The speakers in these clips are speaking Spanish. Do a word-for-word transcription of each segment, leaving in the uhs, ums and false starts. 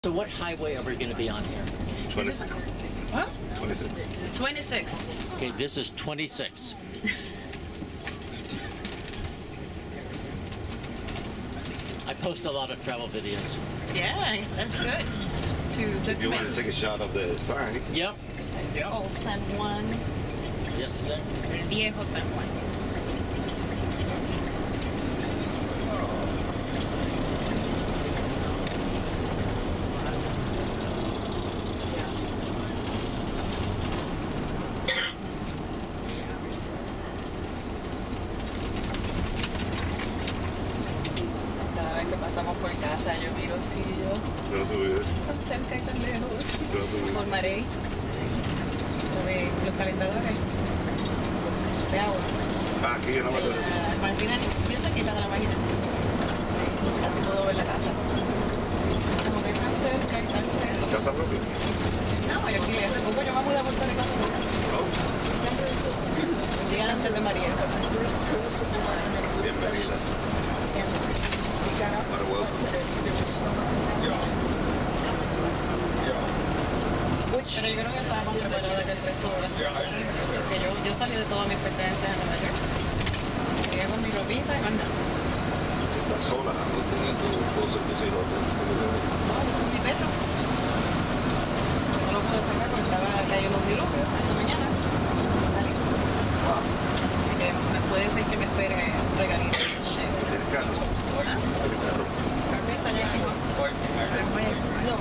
So what highway are we going to be on here? twenty-six. What? twenty-six. twenty-six. Okay, this is twenty-six. I post a lot of travel videos. Yeah, that's good. To If you want to take a shot of the sign. Yep. Yep. Oh, San Juan. Yes, sir. El viejo San Juan. Cada vez que pasamos por casa, yo miro si yo No, tú vives. tan cerca y tan lejos. No, tú vives. Por Marey. Lo de los calentadores de agua. Ah, aquí yo no me acuerdo. La máquina, bien cerquita de la máquina. Casi puedo ver la casa. Es como que tan cerca y tan cerca. ¿Casa propia? No, yo aquí hace poco yo me mudé a Puerto Rico hace poco. No. El día antes de María. Bienvenida. Para Pero yo creo que estaba más preparada que el resto de las personas. Porque yo, yo salí de todas mis pertenencias en Nueva York. Llegué con mi ropita y más nada. ¿Estás sola? ¿No tienes tu esposo y tus hijos? No, con mi perro. No lo pude sacar porque estaba cayendo un diluvio esta mañana. Y salí. Así que me puede decir que me espere un regalito. ¿Tienes carro? ¿Ah? ¿Tienes carro? Está ya encima. No,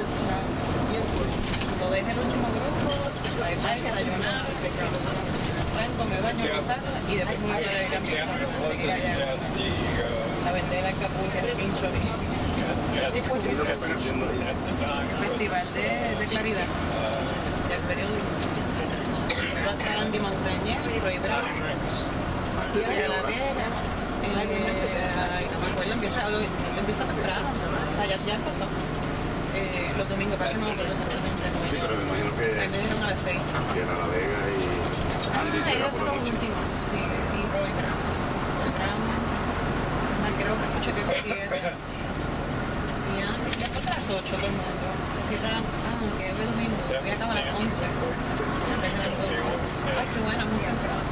lo dejé el último grupo, para ir a desayunar, tranco, me baño, me saco y después me voy para el camino a seguir allá a vender alcapurria de pincho. ¿Qué es lo que están haciendo ahí? El festival de, de claridad del periódico. Va a estar Andy Montañez, Roy Brown, Mira la Vega. Eh, no me acuerdo, empieza, empieza temprano, ah, ya, ya empezó. Eh, los domingos, para que no me acuerdo exactamente. Sí, pero me imagino que Ahí me dieron a las seis. Viene a La Vega y Andy Ah, será ellos por son la los noche. últimos, sí, y Roy Brown. Brown. Ah, creo que escuché que cierra. Y Andy, ya por las ocho todo el mundo. Cierra, ah, que es domingo, voy a acabar a las once. En vez de las doce. Ay, qué buena, muy temprano.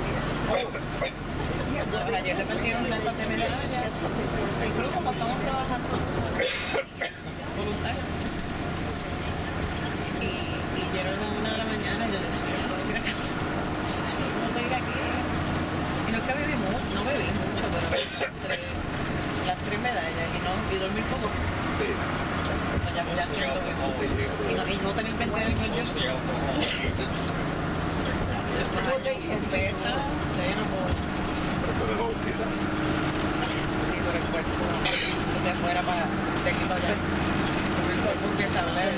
Ayer repartieron latas de medallas. Incluso como estamos trabajando voluntarios. Y, y llegaron a una de la mañana y yo les dije, no voy a ir a casa. No voy a ir aquí. Y no es que bebí mucho, no bebí mucho, pero entre las tres medallas y, no, y dormir poco. Sí. No, ya, ya siento que y no, y no tener veinte años yo. Esos años pesa, ya no puedo. Pero tú eres jovencita. Sí, pero el cuerpo se te fuera para de aquí para allá. Porque el cuerpo empieza a hablar.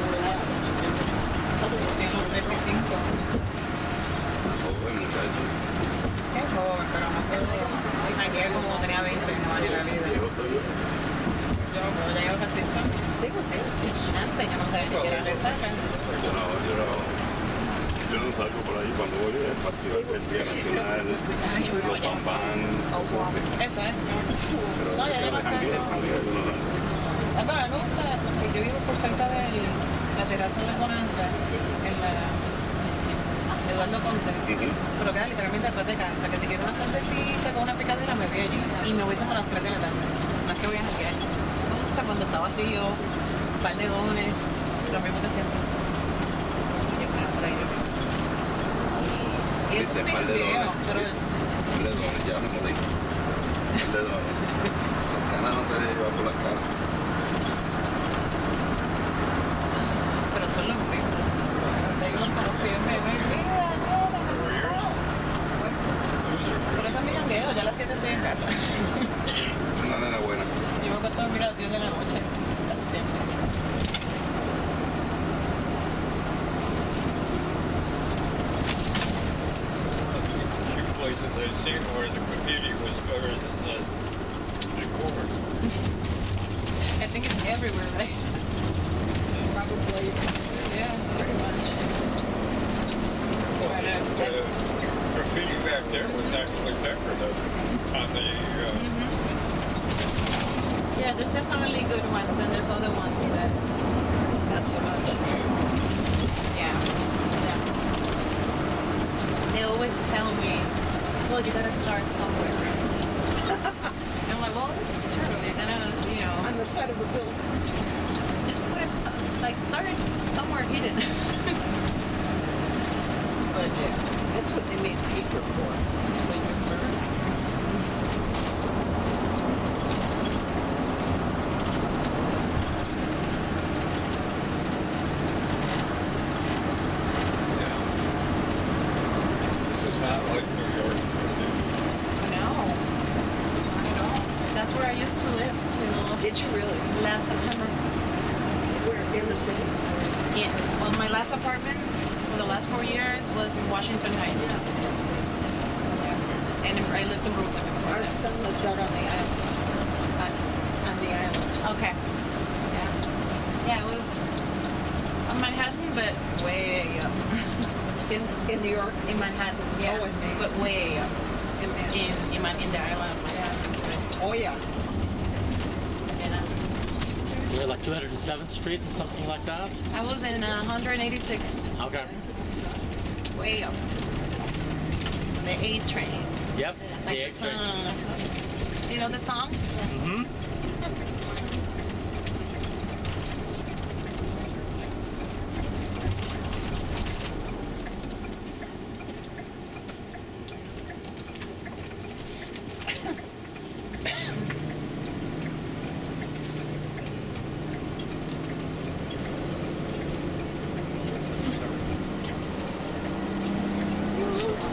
Tiene un treinta y cinco. Joven muchacho. Es joven, pero no puedo. Aquí como tenía veinte, no vale la vida. Yo no puedo, ya yo resisto. Antes yo no sabía ni que era resaca. Yo no, yo no. Yo no salgo por ahí cuando voy al partido del Día Nacional, Ay, yo no, los ya. pampan, cosas así. Eso es. Pero No, ya yo no ese salgo. jangueo, jangueo, yo no salgo. Ah, bueno, a mí me gusta, porque yo vivo por cerca de la terraza de la Bonanza, en la Eduardo Conte, pero queda literalmente atrás de casa, que si quiero una cervecita con una picadera me voy allí y me voy como a las tres de la tarde, más que voy a janguear. Me gusta cuando está vacío, un par de dones, lo mismo que siempre. Y yo, bueno, por ahí yo. Y, y eso Viste, es mi par de jangueo, dones. pero El de dones, ya me jodí. El de dones. Las canas no te dejan llevar por las caras. pero son los mismos. Yo los conozco y yo me me mira, pero eso es mi jangueo, ya a las siete estoy en casa. Una nena buena. Yo me acuesto a dormir a las diez de la noche, casi siempre. Two places I've seen where the graffiti was better than the decor. I think it's everywhere, right? Probably. Yeah, pretty much. So, Well, the, the graffiti back there was actually decorative on the uh, mm-hmm. Yeah, there's definitely good ones, and there's other ones that build, you gotta start somewhere. And I'm like, well, it's true. You're gonna, you know, On the side of a building. just put it, so- like, start it somewhere hidden. But yeah. That's what they made paper for. So you can burn it. Yeah. This is not like New York. No. Not at all. That's where I used to live till Did you really? last September. We're in the city. Yeah. Well, my last apartment for the last four years was in Washington Heights. Yeah. And I lived in Brooklyn before. Our son lives out on the island. On, on the island. Okay. Yeah. Yeah, it was on Manhattan, but way up. In, in New York. In Manhattan, yeah. Oh, in Maine. But way up. In Manhattan. In, in, Man- in the island of Manhattan. Oh, yeah. Yeah. You're like two hundred seventh Street and something like that? I was in uh, one eighty-six. Okay. Way up. The A train. Yep. Like the the A train. song. You know the song? Mm-hmm.